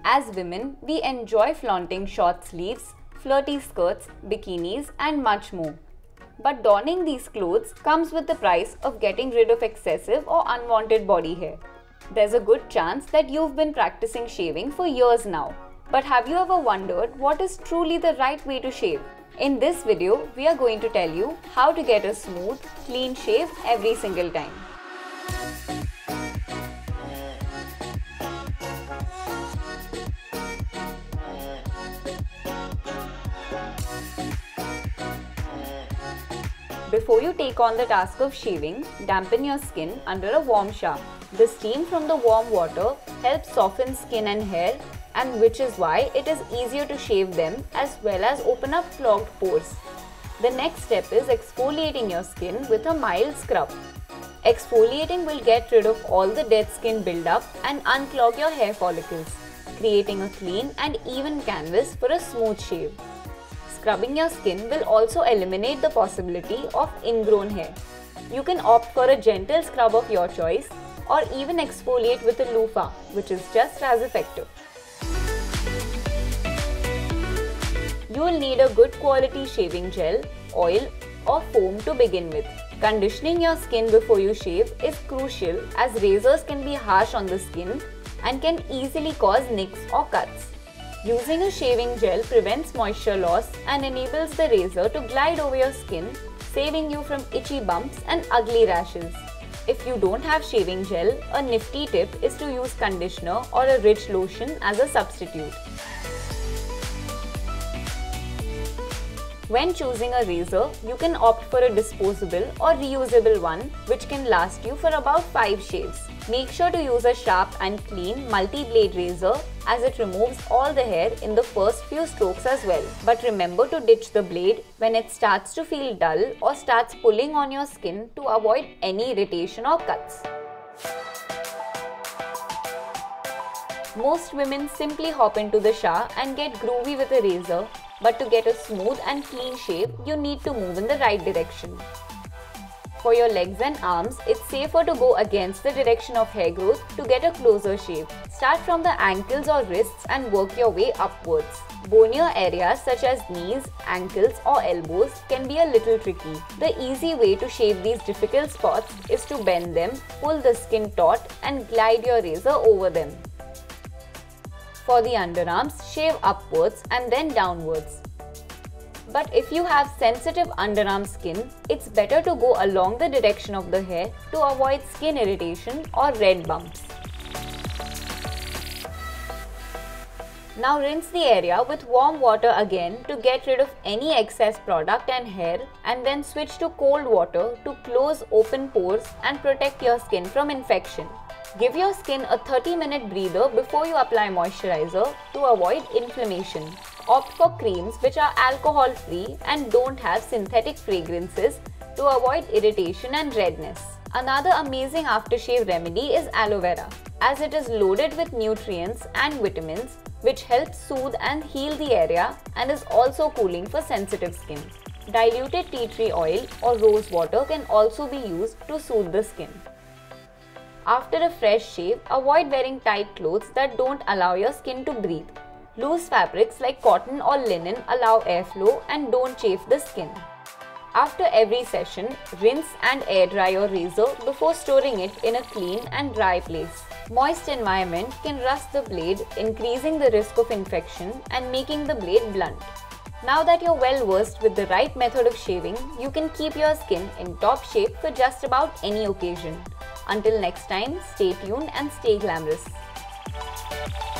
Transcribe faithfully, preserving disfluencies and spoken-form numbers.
As women, we enjoy flaunting short sleeves, flirty skirts, bikinis, and much more. But donning these clothes comes with the price of getting rid of excessive or unwanted body hair. There's a good chance that you've been practicing shaving for years now. But have you ever wondered what is truly the right way to shave? In this video, we are going to tell you how to get a smooth, clean shave every single time. Before you take on the task of shaving, dampen your skin under a warm shower. The steam from the warm water helps soften skin and hair, and which is why it is easier to shave them as well as open up clogged pores. The next step is exfoliating your skin with a mild scrub. Exfoliating will get rid of all the dead skin buildup and unclog your hair follicles, creating a clean and even canvas for a smooth shave. Scrubbing your skin will also eliminate the possibility of ingrown hair. You can opt for a gentle scrub of your choice or even exfoliate with a loofah, which is just as effective. You will need a good quality shaving gel, oil or foam to begin with. Conditioning your skin before you shave is crucial as razors can be harsh on the skin and can easily cause nicks or cuts. Using a shaving gel prevents moisture loss and enables the razor to glide over your skin, saving you from itchy bumps and ugly rashes. If you don't have shaving gel, a nifty tip is to use conditioner or a rich lotion as a substitute. When choosing a razor, you can opt for a disposable or reusable one which can last you for about five shaves. Make sure to use a sharp and clean multi-blade razor as it removes all the hair in the first few strokes as well. But remember to ditch the blade when it starts to feel dull or starts pulling on your skin to avoid any irritation or cuts. Most women simply hop into the shower and get groovy with a razor, but to get a smooth and clean shave, you need to move in the right direction. For your legs and arms, it's safer to go against the direction of hair growth to get a closer shave. Start from the ankles or wrists and work your way upwards. Bonier areas such as knees, ankles or elbows can be a little tricky. The easy way to shave these difficult spots is to bend them, pull the skin taut and glide your razor over them. For the underarms, shave upwards and then downwards. But if you have sensitive underarm skin, it's better to go along the direction of the hair to avoid skin irritation or red bumps. Now rinse the area with warm water again to get rid of any excess product and hair, and then switch to cold water to close open pores and protect your skin from infection. Give your skin a thirty minute breather before you apply moisturizer to avoid inflammation. Opt for creams which are alcohol free and don't have synthetic fragrances to avoid irritation and redness. Another amazing aftershave remedy is aloe vera, as it is loaded with nutrients and vitamins which help soothe and heal the area and is also cooling for sensitive skin. Diluted tea tree oil or rose water can also be used to soothe the skin. After a fresh shave, avoid wearing tight clothes that don't allow your skin to breathe. Loose fabrics like cotton or linen allow airflow and don't chafe the skin. After every session, rinse and air dry your razor before storing it in a clean and dry place. Moist environment can rust the blade, increasing the risk of infection and making the blade blunt. Now that you're well versed with the right method of shaving, you can keep your skin in top shape for just about any occasion. Until next time, stay tuned and stay glamorous.